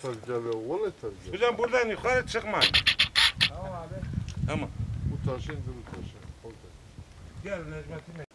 tercale, vallahi tercale. Hocam buradan yukarı çıkmayın. Tamam abi. Tamam. Bu taşı indir bu taşı. Orada. Gel Necmettin Bey.